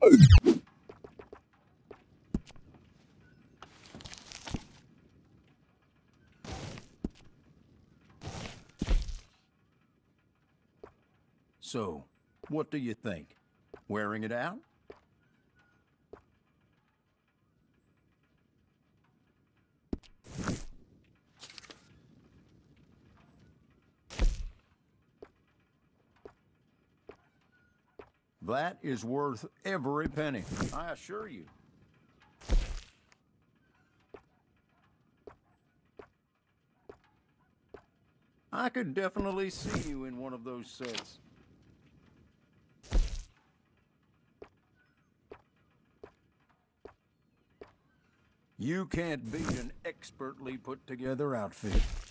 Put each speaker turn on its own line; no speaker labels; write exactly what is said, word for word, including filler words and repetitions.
So, what do you think? Wearing it out? That is worth every penny, I assure you. I could definitely see you in one of those sets. You can't beat an expertly put together outfit.